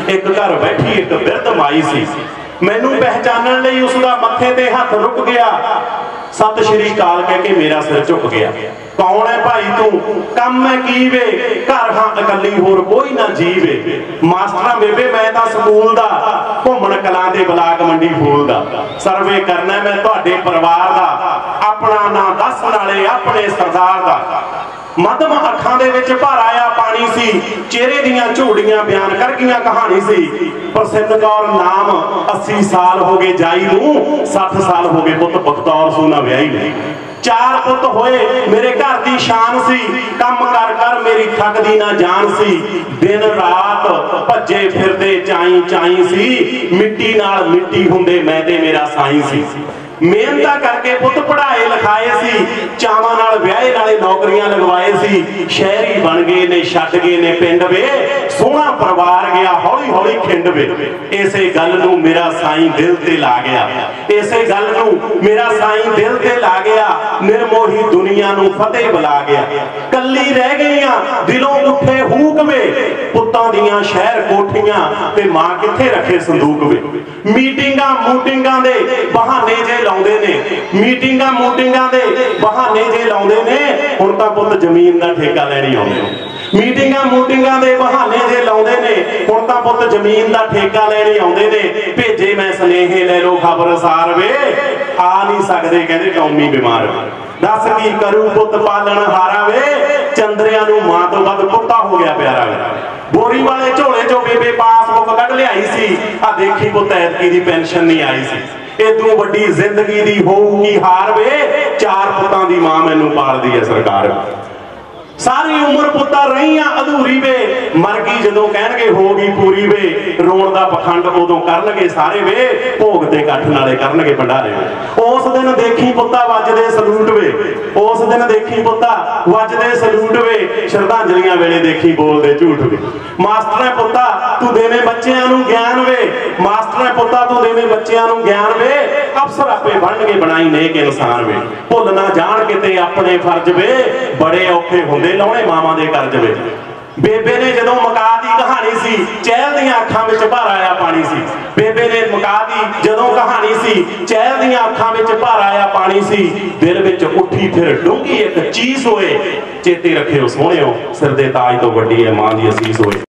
एक घर बैठी एक बिरध माई सी। मैनू पहचानण लई उसका मत्थे ते हथ रुक गया, सत श्री अकाल कह के मेरा सिर झुक गया। कौन है भाई तू, कम मैं की वे, घर हां इकल्ली होर कोई ना जीवे। मास्टरा बेबे मैं तां स्कूल दा, घुमण कलां दे ब्लाक मंडी फूल दा। सर्वे करना मैं तुहाडे परिवार दा, अपना ना दस नाले अपने सरदार दा। मध्यम अखां दे विच भर आया पानी सी, चेहरे दियां झूड़ियां बयान कर गईयां कहानी सी। प्रसिद्ध कौर नाम 80 साल हो गए जाई नूं, 60 साल हो गए पुत बख्तौर सूना व्याही नूं। 4 पुत होए मेरे घर दी शान सी, कम कर कर मेरी थकदी ना जान सी। दिन रात भज्जे फिरदे चाई चाई सी, मिट्टी नाल मिट्टी हुंदे मैं ते मेरा साईं सी। मेहनत करके पुत पढ़ाए लिखाए सी, चावां नाल व्याहे नाले नौकरियां लगवाए सी। शहरी बन गए ने छड्ड गए ने पिंड वे, सोहना परिवार गया हौली हौली खिंड वे। इसे गल नूं मेरा साईं दिल ते ला गया, इसे गल नूं मेरा साईं दिल ते ला गया। निर्मोही दुनिया नूं फतेह बुला गया। कल्ली रह गईयां दिलों उठे हूक वे, पुत्तां दियां शहर कोठियां ते मां किथे रखे संदूक वे। मीटिंगां मूटिंगां दे बहाने जे लाउंदे ने, मीटिंगां मूटिंगां दे बहाने जे लाउंदे ने, हुण तां पुत जमीन दा ठेका लैणी आउंदे। मीटिंगां मूटिंगां दे बहाने जे लाउंदे ने, हुण तां पुत जमीन दा ठेका लैणी आउंदे ने। भेजे मैं सनेहे ले लो खबरसार वे, आ नहीं सकदे कहंदे कौमी बीमार वे। दस की करूं पुत पालन हारा वे, चंद्रिया नूं मां तो वध पुत्ता हो गया प्यारा वे। बोरी वाले झोले चो बेबे पासबुक कढ लियाई सी, आ देखी पुत ऐतकी दी पेंशन नहीं आई सी। इदों वड्डी जिंदगी दी होऊगी हार वे, 4 पुत्तां दी मां मैनूं पालदी है सरकार। सारी उम्र पुत्ता रहीआं अधूरी वे, मर गई जदों कहणगे हो गई पूरी वे। रोण दा पखंड उदों करनगे सारे वे, भोग ते कठ नाले करनगे भंडारे वे। उस दिन देखी पुत्ता वजदे सलूट वे, उस दिन देखी पुत्ता वजदे सलूट वे। श्रद्धांजलियां वेले देखी बोलदे झूठ वे। मास्टर पुत्ता तू देवे बच्चिआं नूं ज्ञान वे, मास्टर पुत्ता तू देवे बच्चिआं नूं ज्ञान वे। अफसर आपे बनणगे बनाई नेक इंसान वे, भुल ना जाण किते अपने फर्ज वे। बड़े औखे हुंदे लाउणे मावां दे कर्ज वे। बेबे ने जदों मका दी कहानी सी, चहल दियां अखां विच भर आया पानी सी। बेबे ने मका दी जदों कहानी सी, चहल दियां अखां विच भर आया पानी सी। दिल विच उठी फिर डूंगी एक चीज होए, चेते रखियो सोहणिओ सिर दे ताज तो वड्डी है मां दी असीस होए।